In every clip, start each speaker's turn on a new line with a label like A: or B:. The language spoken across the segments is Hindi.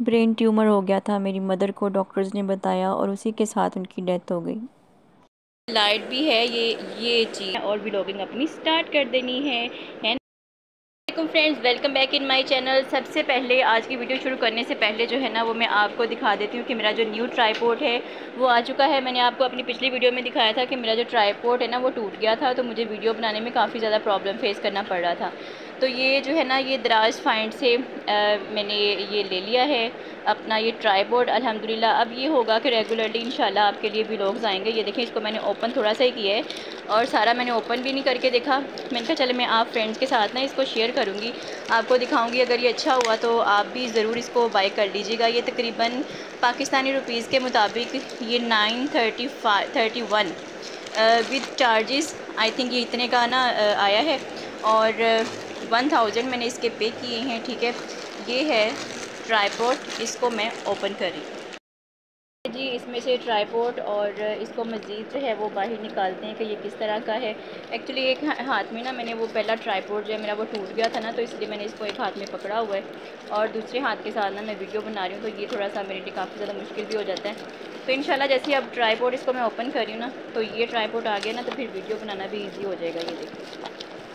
A: ब्रेन ट्यूमर हो गया था मेरी मदर को, डॉक्टर्स ने बताया, और उसी के साथ उनकी डेथ हो गई।
B: लाइट भी है, ये चीज़ और व्लॉगिंग अपनी स्टार्ट कर देनी है। Friends, welcome back in my channel. सबसे पहले आज की वीडियो शुरू करने से पहले जो है ना वो मैं आपको दिखा देती हूँ कि मेरा जो न्यू ट्राइपॉड है वो आ चुका है। मैंने आपको अपनी पिछली वीडियो में दिखाया था कि मेरा जो ट्राइपॉड है ना वो टूट गया था, तो मुझे वीडियो बनाने में काफ़ी ज़्यादा प्रॉब्लम फेस करना पड़ रहा था। तो ये जो है ना ये दराज फाइंड से मैंने ये ले लिया है अपना ये ट्राइपॉड अल्हम्दुलिल्लाह। अब ये होगा कि रेगुलरली इंशाल्लाह आपके लिए व्लॉग्स आएंगे। ये देखें, इसको मैंने ओपन थोड़ा सा ही किया है और सारा मैंने ओपन भी नहीं करके देखा। मैंने कहा चले मैं आप फ्रेंड्स के साथ ना इसको शेयर करूँगी, आपको दिखाऊंगी। अगर ये अच्छा हुआ तो आप भी ज़रूर इसको बाय कर लीजिएगा। ये तकरीबन पाकिस्तानी रुपीज़ के मुताबिक ये 931 विद चार्जेस आई थिंक ये इतने का ना आया है, और 1000 मैंने इसके पे किए हैं। ठीक है, ये है ट्राइपॉड, इसको मैं ओपन कर रही हूँ जी। इसमें से ट्राइपॉड और इसको मज़ीद जो है वो बाहर निकालते हैं कि ये किस तरह का है। एक्चुअली एक हाथ में ना मैंने वो पहला ट्राइपॉड जो है मेरा वो टूट गया था ना, तो इसलिए मैंने इसको एक हाथ में पकड़ा हुआ है और दूसरे हाथ के साथ ना मैं वीडियो बना रही हूँ, तो ये थोड़ा सा मेरे लिए काफ़ी ज़्यादा मुश्किल भी हो जाता है। तो इंशाल्लाह जैसे अब ट्राइपॉड इसको मैं ओपन कर रही हूँ ना, तो ये ट्राइपॉड आ गया ना, तो फिर वीडियो बनाना भी ईजी हो जाएगा। ये देखिए,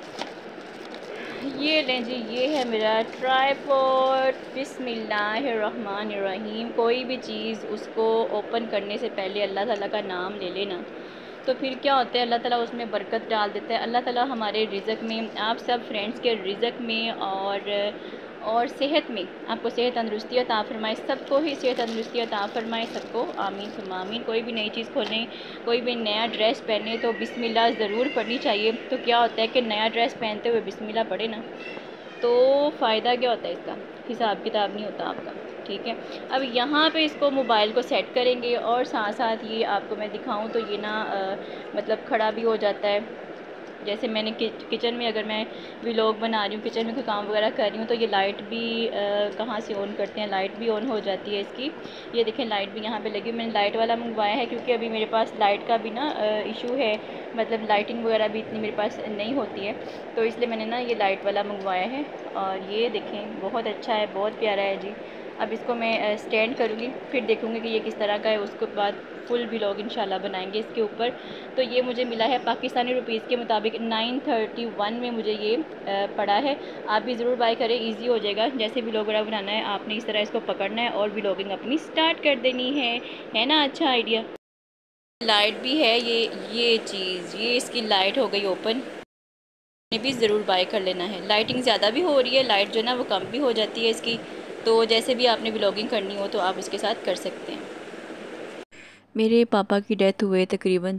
B: ये लें जी, ये है मेरा ट्राइपॉड। बिस्मिल्लाहिर्रहमानिर्रहीम। कोई भी चीज़ उसको ओपन करने से पहले अल्लाह ताला का नाम ले लेना, तो फिर क्या होता है, अल्लाह ताला उसमें बरकत डाल देता है। अल्लाह ताला हमारे रिज़्क़ में, आप सब फ्रेंड्स के रिज़्क़ में और सेहत में आपको सेहत तंदरुस्ती अता फ़रमाए। सबको ही सेहत तंदरुस्ती अता फ़रमाए, सबको आमीन सुम्मा आमीन। कोई भी नई चीज़ खोलें, कोई भी नया ड्रेस पहने तो बिस्मिल्लाह ज़रूर पढ़नी चाहिए। तो क्या होता है कि नया ड्रेस पहनते हुए बिस्मिल्लाह पढ़े ना, तो फ़ायदा क्या होता है, इसका हिसाब किताब नहीं होता आपका। ठीक है, अब यहाँ पे इसको मोबाइल को सेट करेंगे और साथ साथ ये आपको मैं दिखाऊं तो ये ना मतलब खड़ा भी हो जाता है। जैसे मैंने किचन में अगर मैं व्लॉग बना रही हूँ, किचन में कोई काम वगैरह कर रही हूँ, तो ये लाइट भी कहाँ से ऑन करते हैं, लाइट भी ऑन हो जाती है इसकी। ये देखें, लाइट भी यहाँ पे लगी। मैंने लाइट वाला मंगवाया है क्योंकि अभी मेरे पास लाइट का भी ना इशू है, मतलब लाइटिंग वगैरह भी इतनी मेरे पास नहीं होती है, तो इसलिए मैंने ना ये लाइट वाला मंगवाया है। और ये देखें, बहुत अच्छा है, बहुत प्यारा है जी। अब इसको मैं स्टैंड करूँगी, फिर देखूँगी कि ये किस तरह का है, उसके बाद फुल व्लॉग इंशाल्लाह बनाएंगे इसके ऊपर। तो ये मुझे मिला है पाकिस्तानी रुपीज़ के मुताबिक 931 में मुझे ये पड़ा है। आप भी ज़रूर बाय करें, इजी हो जाएगा। जैसे व्लॉग वगैरह बनाना है आपने इस तरह इसको पकड़ना है और व्लॉगिंग अपनी स्टार्ट कर देनी है ना। अच्छा आइडिया। लाइट भी है, ये चीज़, ये इसकी लाइट हो गई ओपन, ने भी ज़रूर बाय कर लेना है। लाइटिंग ज़्यादा भी हो रही है, लाइट जो है ना वो कम भी हो जाती है इसकी, तो जैसे भी आपने व्लॉगिंग करनी हो तो आप उसके साथ कर सकते हैं।
A: मेरे पापा की डेथ हुए तकरीबन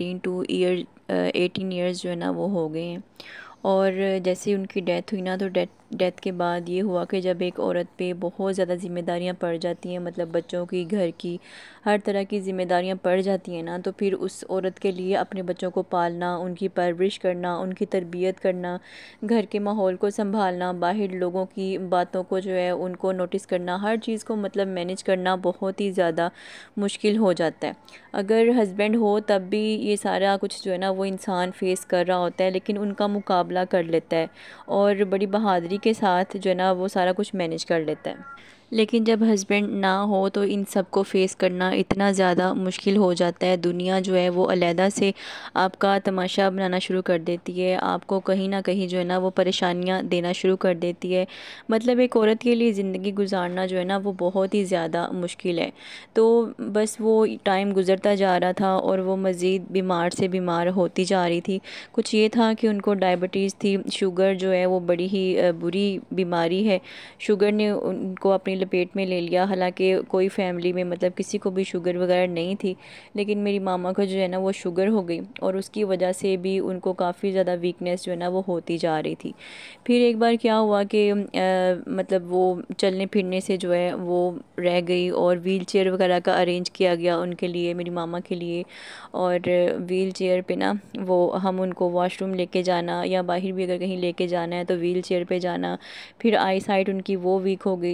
A: 18 ईयर्स जो है ना वो हो गए हैं। और जैसे उनकी डेथ हुई ना, तो डेथ के बाद ये हुआ कि जब एक औरत पे बहुत ज़्यादा ज़िम्मेदारियाँ पड़ जाती हैं, मतलब बच्चों की, घर की, हर तरह की ज़िम्मेदारियाँ पड़ जाती हैं ना, तो फिर उस औरत के लिए अपने बच्चों को पालना, उनकी परवरिश करना, उनकी तरबियत करना, घर के माहौल को संभालना, बाहर लोगों की बातों को जो है उनको नोटिस करना, हर चीज़ को मतलब मैनेज करना बहुत ही ज़्यादा मुश्किल हो जाता है। अगर हस्बैंड हो तब भी ये सारा कुछ जो है ना वो इंसान फेस कर रहा होता है, लेकिन उनका मुकाबला कर लेता है और बड़ी बहादुरी के साथ जो है ना वो सारा कुछ मैनेज कर लेता है। लेकिन जब हस्बैंड ना हो तो इन सब को फेस करना इतना ज़्यादा मुश्किल हो जाता है। दुनिया जो है वो अलहदा से आपका तमाशा बनाना शुरू कर देती है, आपको कहीं ना कहीं जो है ना वो परेशानियां देना शुरू कर देती है। मतलब एक औरत के लिए ज़िंदगी गुजारना जो है ना वो बहुत ही ज़्यादा मुश्किल है। तो बस वो टाइम गुज़रता जा रहा था और वो मज़ीद बीमार से बीमार होती जा रही थी। कुछ ये था कि उनको डायबिटीज़ थी, शुगर जो है वो बड़ी ही बुरी बीमारी है। शुगर ने उनको अपनी लपेट में ले लिया, हालांकि कोई फैमिली में मतलब किसी को भी शुगर वगैरह नहीं थी, लेकिन मेरी मामा को जो है ना वो शुगर हो गई और उसकी वजह से भी उनको काफ़ी ज़्यादा वीकनेस जो है ना वो होती जा रही थी। फिर एक बार क्या हुआ कि मतलब वो चलने फिरने से जो है वो रह गई और व्हील चेयर वगैरह का अरेंज किया गया उनके लिए, मेरी मामा के लिए। और व्हील चेयर पे ना वो हम उनको वॉशरूम लेके जाना या बाहर भी अगर कहीं लेके जाना है तो व्हील चेयर पे जाना। फिर आई साइट उनकी वो वीक हो गई, जो शुगर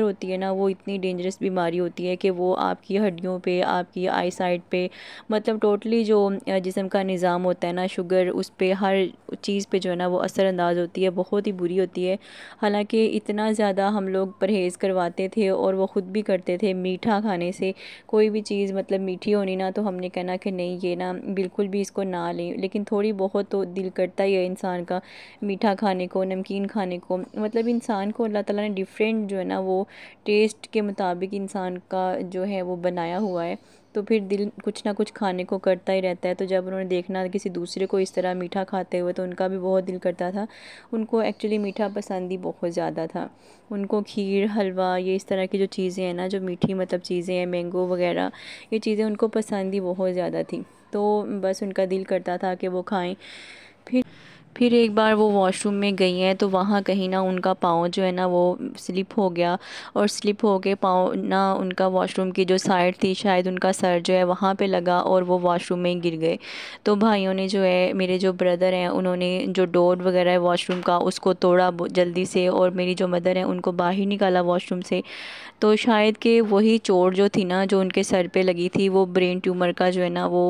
A: होती है ना, वो इतनी डेंजरस बीमारी होती है कि वो आपकी हड्डियों पे, आपकी आई साइट पे, मतलब टोटली जो जिस्म का निज़ाम होता है ना, शुगर, उस पे हर चीज़ पे जो है ना वो असरअंदाज होती है, बहुत ही बुरी होती है। हालांकि इतना ज़्यादा हम लोग परहेज़ करवाते थे और वो ख़ुद भी करते थे मीठा खाने से। कोई भी चीज़ मतलब मीठी होनी ना, तो हमने कहना कि नहीं ये ना बिल्कुल भी इसको ना लें, लेकिन थोड़ी बहुत तो दिल करता ही है इंसान का मीठा खाने को, नमकीन खाने को। मतलब इंसान को अल्लाह ताला ने डिफरेंट जो है ना वो टेस्ट के मुताबिक इंसान का जो है वो बनाया हुआ है, तो फिर दिल कुछ ना कुछ खाने को करता ही रहता है। तो जब उन्होंने देखना किसी दूसरे को इस तरह मीठा खाते हुए, तो उनका भी बहुत दिल करता था। उनको एक्चुअली मीठा पसंद ही बहुत ज़्यादा था। उनको खीर, हलवा, ये इस तरह की जो चीज़ें हैं ना, जो मीठी मतलब चीज़ें हैं, मैंगो वगैरह, ये चीज़ें उनको पसंद ही बहुत ज़्यादा थी। तो बस उनका दिल करता था कि वो खाएं। फिर फिर एक बार वो वॉशरूम में गई हैं, तो वहाँ कहीं ना उनका पाँव जो है ना वो स्लिप हो गया, और स्लिप हो के पाँव ना उनका वॉशरूम की जो साइड थी, शायद उनका सर जो है वहाँ पे लगा और वो वॉशरूम में गिर गए। तो भाइयों ने जो है, मेरे जो ब्रदर हैं, उन्होंने जो डोर वगैरह है वॉशरूम का उसको तोड़ा जल्दी से, और मेरी जो मदर हैं उनको बाहर निकाला वॉशरूम से। तो शायद कि वही चोट जो थी ना, जो उनके सर पे लगी थी, वो ब्रेन ट्यूमर का जो है ना वो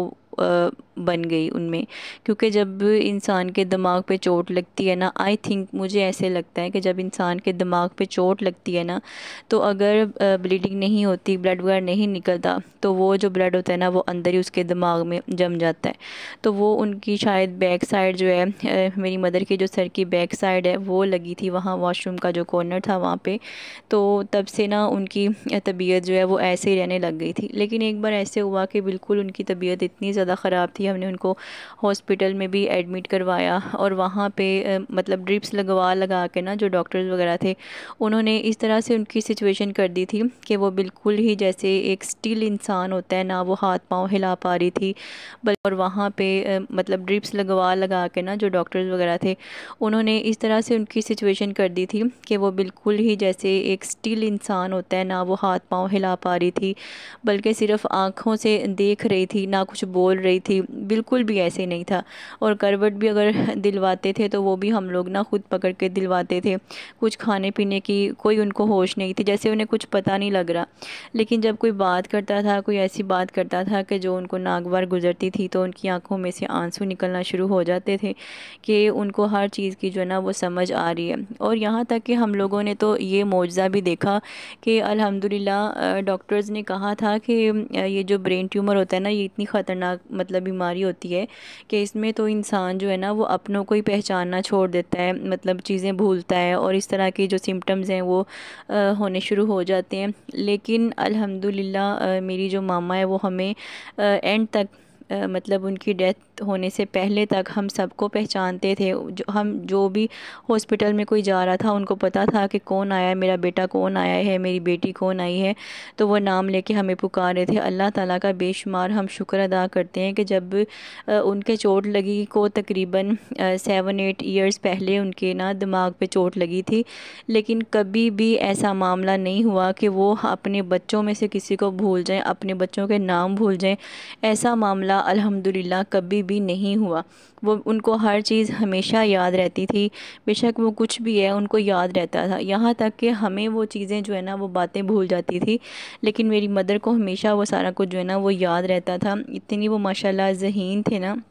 A: बन गई उनमें। क्योंकि जब इंसान के दिमाग पे चोट लगती है ना, आई थिंक, मुझे ऐसे लगता है कि जब इंसान के दिमाग पे चोट लगती है ना, तो अगर ब्लीडिंग नहीं होती, ब्लड वगैरह नहीं निकलता, तो वो जो ब्लड होता है ना वो अंदर ही उसके दिमाग में जम जाता है। तो वो उनकी शायद बैक साइड जो है, मेरी मदर की जो सर की बैक साइड है वो लगी थी वहाँ, वॉशरूम का जो कॉर्नर था वहाँ पे। तो तब से ना उनकी तबीयत जो है वो ऐसे ही रहने लग गई थी। लेकिन एक बार ऐसे हुआ कि बिल्कुल उनकी तबीयत इतनी ज़्यादा ख़राब थी, हमने उनको हॉस्पिटल में भी एडमिट करवाया, और वहाँ पे मतलब ड्रिप्स लगा के ना, जो डॉक्टर्स वगैरह थे, उन्होंने इस तरह से उनकी सिचुएशन कर दी थी कि वो बिल्कुल ही जैसे एक स्टिल इंसान होता है ना, वो हाथ पाँव हिला पा रही थी। और वहाँ पे मतलब ड्रिप्स लगा के ना, जो डॉक्टर्स वगैरह थे, उन्होंने इस तरह से उनकी सिचुएशन कर दी थी कि वो बिल्कुल ही जैसे एक स्टिल इंसान होता है ना, वो हाथ पाँव हिला पा रही थी, बल्कि सिर्फ आँखों से देख रही थी, ना कुछ बोल रही थी, बिल्कुल भी ऐसे नहीं था। और करवट भी अगर दिलवाते थे तो वो भी हम लोग ना खुद पकड़ के दिलवाते थे। कुछ खाने पीने की कोई उनको होश नहीं थी, जैसे उन्हें कुछ पता नहीं लग रहा। लेकिन जब कोई बात करता था, कोई ऐसी बात करता था कि जो उनको नागवार गुजरती थी, तो उनकी आंखों में से आंसू निकलना शुरू हो जाते थे कि उनको हर चीज़ की जो है ना वो समझ आ रही है। और यहाँ तक कि हम लोगों ने तो ये मौजज़ा भी देखा कि अल्हम्दुलिल्लाह डॉक्टर्स ने कहा था कि ये जो ब्रेन ट्यूमर होता है ना, ये इतनी ख़तरनाक मतलब बीमारी होती है कि इसमें तो इंसान जो है ना वो अपनों को ही पहचानना छोड़ देता है, मतलब चीज़ें भूलता है, और इस तरह की जो सिम्टम्स हैं वो होने शुरू हो जाते हैं। लेकिन अल्हम्दुलिल्लाह मेरी जो मामा है वो हमें एंड तक मतलब उनकी डेथ होने से पहले तक हम सबको पहचानते थे। हम जो भी हॉस्पिटल में कोई जा रहा था, उनको पता था कि कौन आया है, मेरा बेटा कौन आया है, मेरी बेटी कौन आई है, तो वो नाम लेके हमें पुकारे थे। अल्लाह ताला का बेशुमार हम शुक्र अदा करते हैं कि जब उनके चोट लगी को तकरीबन 7-8 ईयर्स पहले उनके ना दिमाग पे चोट लगी थी, लेकिन कभी भी ऐसा मामला नहीं हुआ कि वो अपने बच्चों में से किसी को भूल जाएं, अपने बच्चों के नाम भूल जाएं। ऐसा मामला अल्हम्दुलिल्लाह कभी भी नहीं हुआ। वो उनको हर चीज़ हमेशा याद रहती थी, बेशक वो कुछ भी है उनको याद रहता था। यहाँ तक कि हमें वो चीज़ें जो है ना वो बातें भूल जाती थी, लेकिन मेरी मदर को हमेशा वो सारा कुछ जो है ना वो याद रहता था। इतनी वो माशाल्लाह ज़हीन थे ना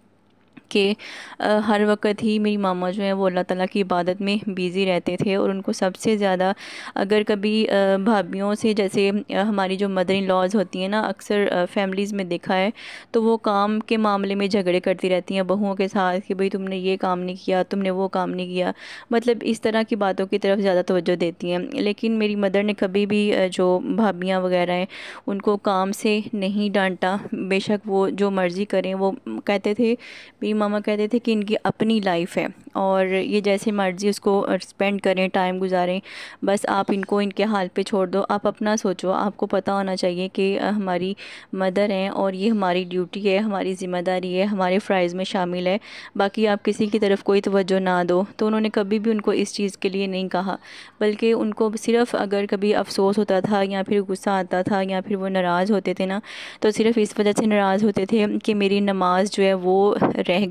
A: कि हर वक्त ही मेरी मामा जो है वो अल्लाह ताला की इबादत में बिज़ी रहते थे। और उनको सबसे ज़्यादा, अगर कभी भाभीयों से, जैसे हमारी जो मदर इन लॉज होती हैं ना, अक्सर फैमिलीज़ में देखा है, तो वो काम के मामले में झगड़े करती रहती हैं बहुओं के साथ कि भाई तुमने ये काम नहीं किया, तुमने वो काम नहीं किया, मतलब इस तरह की बातों की तरफ ज़्यादा तवज्जो देती हैं। लेकिन मेरी मदर ने कभी भी जो भाभियाँ वगैरह हैं उनको काम से नहीं डांटा, बेशक वो जो मर्ज़ी करें। वो कहते थे, मेरी मामा कहते थे कि इनकी अपनी लाइफ है और ये जैसे मर्ज़ी उसको स्पेंड करें, टाइम गुजारें, बस आप इनको इनके हाल पे छोड़ दो, आप अपना सोचो। आपको पता होना चाहिए कि हमारी मदर हैं और ये हमारी ड्यूटी है, हमारी ज़िम्मेदारी है, हमारे फ़राइज़ में शामिल है, बाकी आप किसी की तरफ कोई तवज्जो ना दो। तो उन्होंने कभी भी उनको इस चीज़ के लिए नहीं कहा, बल्कि उनको सिर्फ़ अगर कभी अफसोस होता था या फिर गुस्सा आता था या फिर वो नाराज़ होते थे ना, तो सिर्फ़ इस वजह से नाराज़ होते थे कि मेरी नमाज जो है वो रह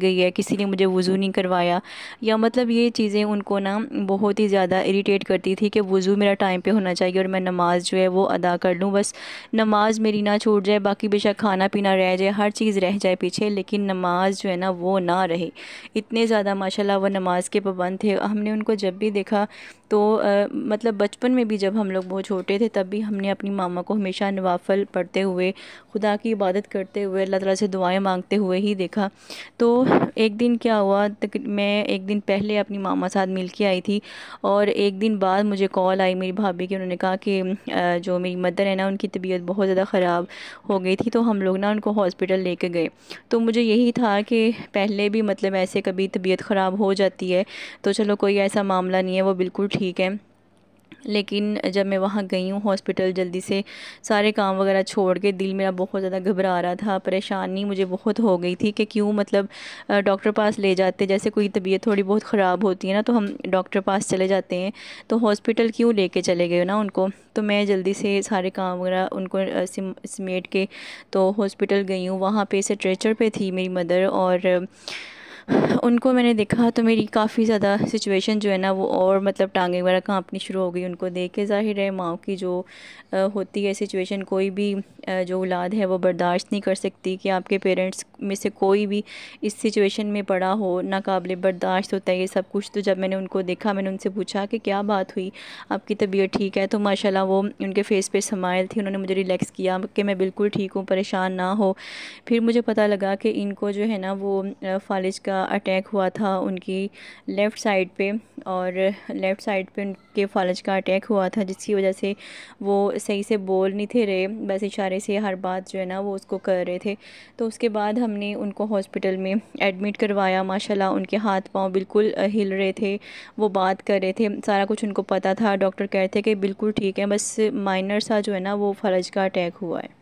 A: गई है, किसी ने मुझे वज़ू नहीं करवाया, या मतलब ये चीज़ें उनको ना बहुत ही ज़्यादा इरिटेट करती थी कि वज़ू मेरा टाइम पे होना चाहिए और मैं नमाज़ जो है वो अदा कर लूँ, बस नमाज़ मेरी ना छूट जाए, बाकी बेशक खाना पीना रह जाए, हर चीज़ रह जाए पीछे, लेकिन नमाज़ जो है ना वो ना रहे। इतने ज़्यादा माशाल्लाह वो नमाज के पाबंद थे। हमने उनको जब भी देखा तो मतलब बचपन में भी जब हम लोग बहुत छोटे थे तब भी हमने अपनी मामा को हमेशा नवाफ़िल पढ़ते हुए, खुदा की इबादत करते हुए, अल्लाह ताला से दुआएं मांगते हुए ही देखा। तो एक दिन क्या हुआ, मैं एक दिन पहले अपनी मामा साथ मिल के आई थी और एक दिन बाद मुझे कॉल आई मेरी भाभी की। उन्होंने कहा कि जो मेरी मदर है ना उनकी तबीयत बहुत ज़्यादा ख़राब हो गई थी, तो हम लोग ना उनको हॉस्पिटल लेके गए। तो मुझे यही था कि पहले भी मतलब ऐसे कभी तबीयत ख़राब हो जाती है तो चलो कोई ऐसा मामला नहीं है, वो बिल्कुल ठीक है। लेकिन जब मैं वहाँ गई हूँ हॉस्पिटल, जल्दी से सारे काम वगैरह छोड़ के, दिल मेरा बहुत ज़्यादा घबरा रहा था, परेशानी मुझे बहुत हो गई थी कि क्यों मतलब डॉक्टर पास ले जाते, जैसे कोई तबीयत थोड़ी बहुत ख़राब होती है ना तो हम डॉक्टर पास चले जाते हैं, तो हॉस्पिटल क्यों लेके चले गए ना उनको। तो मैं जल्दी से सारे काम वगैरह उनको समेट के तो हॉस्पिटल गई हूँ। वहाँ पे स्ट्रेचर पे थी मेरी मदर और उनको मैंने देखा तो मेरी काफ़ी ज़्यादा सिचुएशन जो है ना वो और मतलब टांगें वगैरह कांपनी शुरू हो गई उनको देख के। ज़ाहिर है माँ की जो होती है सिचुएशन, कोई भी जो औलाद है वो बर्दाश्त नहीं कर सकती कि आपके पेरेंट्स में से कोई भी इस सिचुएशन में पड़ा हो, नाकाबिले बर्दाश्त होता है ये सब कुछ। तो जब मैंने उनको देखा, मैंने उनसे पूछा कि क्या बात हुई, आपकी तबीयत ठीक है? तो माशाल्लाह वो उनके फेस पे स्माइल थी, उन्होंने मुझे रिलैक्स किया कि मैं बिल्कुल ठीक हूँ, परेशान ना हो। फिर मुझे पता लगा कि इनको जो है ना वो फालिज का अटैक हुआ था उनकी लेफ़्ट साइड पे, और लेफ़्ट साइड पे उनके फालिज का अटैक हुआ था, जिसकी वजह से वो सही से बोल नहीं थे रहे, बस इशारे से हर बात जो है ना वो उसको कर रहे थे। तो उसके बाद हमने उनको हॉस्पिटल में एडमिट करवाया। माशाल्लाह उनके हाथ पाँव बिल्कुल हिल रहे थे, वो बात कर रहे थे, सारा कुछ उनको पता था। डॉक्टर कहते थे कि बिल्कुल ठीक है, बस माइनर सा जो है ना वो फालिज का अटैक हुआ है।